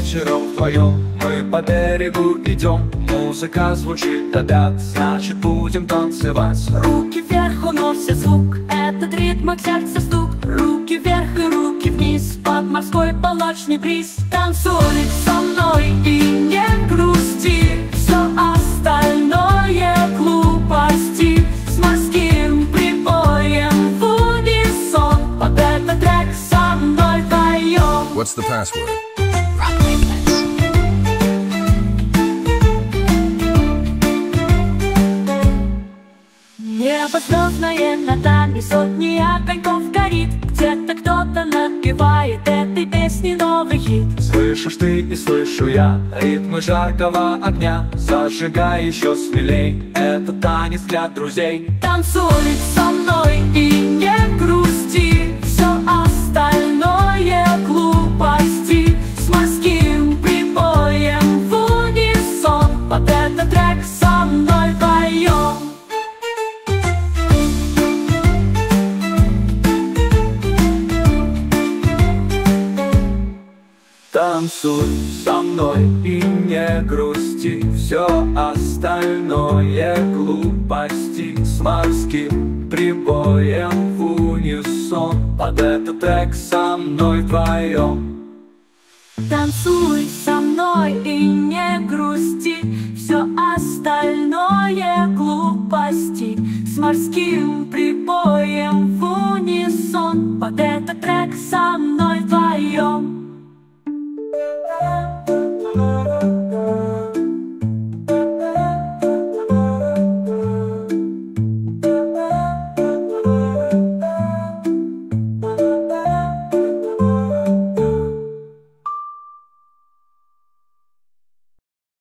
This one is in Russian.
вечером вдвоем. Мы по берегу идем, музыка звучит опять, значит будем танцевать. Руки вверх уносят звук, этот ритм к сердцу стук. Руки вверх и руки вниз, под морской полночный бриз. Танцуй со мной и не грусти, все остальное глупости. С морским прибоем в унисон, под этот трек со мной вдвоем. What's the password? Небо звездное над нами, сотни огоньков горит. Где-то кто-то напевает этой песни новый хит. Слышишь ты и слышу я ритмы жаркого огня. Зажигай еще смелей, это танец для друзей. Танцуй со мной и не грусти, все остальное глупости. С морским прибоем в унисон, под этот трек со мной вдвоем. Танцуй со мной и не грусти, все остальное глупости. С морским прибоем в унисон, под этот трек со мной вдвоем. Танцуй со мной и не грусти, все остальное глупости. С морским прибоем в унисон, под этот трек со мной вдвоем.